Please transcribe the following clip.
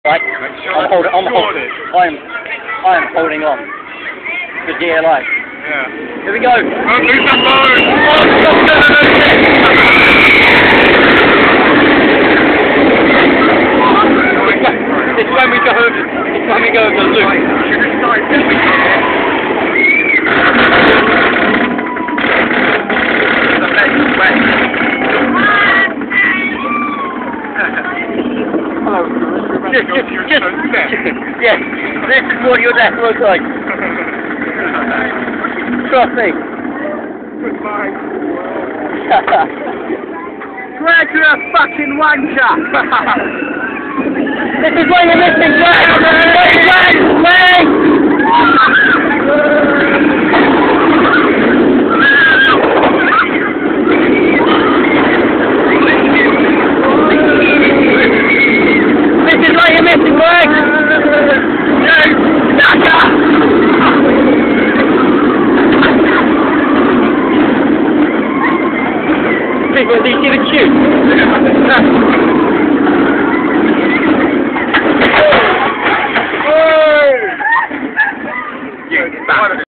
Right, I am holding on for dear life. Yeah. Here we go. Don't lose that boat! It's when we go over the loop. Yes, this is what your death looks like. Trust me. Goodbye. Greg, you're a fucking wanker. This is what you're missing, Greg. Greg. This is what you're missing, Greg. People, do you see the queue?